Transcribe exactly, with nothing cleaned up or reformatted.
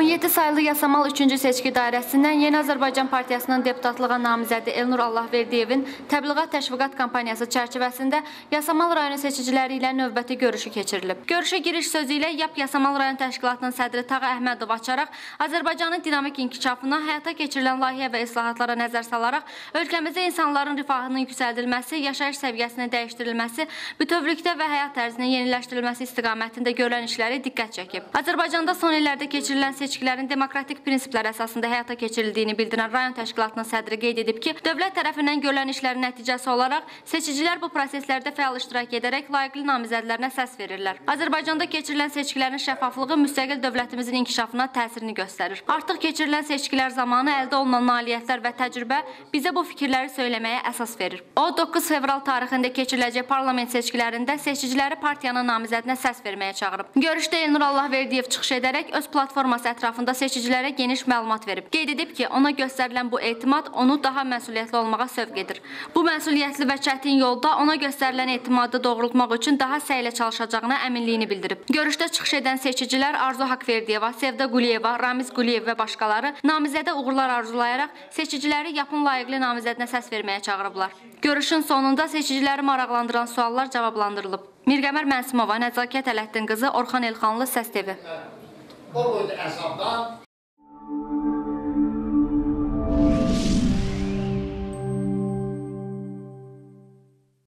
yeddi sayılı Yasamal üçüncü seçki dairəsindən Yeni Azərbaycan Partiyasının deputatlığa namizədi Elnur Allahverdiyevin təbliğat təşviqat kampaniyası çərçivəsində Yasamal rayonu seçiciləri ilə növbəti görüşü keçirilib. Görüşə giriş sözü ilə Y A P Yasamal rayon təşkilatının sədri Tağa Əhmədov açaraq Azərbaycanın dinamik inkişafına, həyata keçirilən layihə və islahatlara nəzər salaraq ölkəmizdə insanların rifahının yüksəldilməsi, yaşayış səviyyəsinin dəyişdirilməsi, bütövlükdə və həyat tərzinin yeniləşdirilməsi istiqamətində görülən işləri diqqət çəkib. Azərbaycanda son illərdə keçirilən seçkilərin demokratik prinsiplər əsasında həyata keçirildiyini bildirən rayon təşkilatının sədri qeyd edib ki, dövlət tərəfindən görülən işlərin nəticəsi olaraq seçicilər bu proseslərdə fəal iştirak edərək layiqli namizədlərinə səs verirlər. Azərbaycanda keçirilən seçkilərin şəffaflığı müstəqil dövlətimizin inkişafına təsirini göstərir. Artıq keçirilən seçkilər zamanı əldə olunan nailiyyətlər və təcrübə bizə bu fikirləri söyləməyə əsas verir. O, doqquz fevral tarixində keçiriləcək parlament seçkilərində seçiciləri partiyanın namizədinə səs verməyə çağırıb. Görüşdə Elnur Allahverdiyev çıxış edərək öz platforması ətrafında seçicilərə geniş məlumat verib. Qeyd edib ki, ona göstərilən bu etimad onu daha məsuliyyətli olmağa sövq edir. Bu məsuliyyətli və çətin yolda ona göstərilən etimadı doğrultmaq üçün daha səylə çalışacağına əminliyini bildirib. Görüşdə çıxış edən seçicilər Arzu Haqverdiyeva, Sevda Quliyeva, Ramiz Quliyev və başqaları namizədə uğurlar arzulayaraq seçiciləri yapın layiqli namizədinə səs verməyə çağırıblar. Görüşün sonunda seçiciləri maraqlandıran suallar cavablandırılıb. Mirqəmər Mənsimova, Nəzakət Ələddin qızı, Orxan Elxanlı, Səs T V. O boyda hesaptan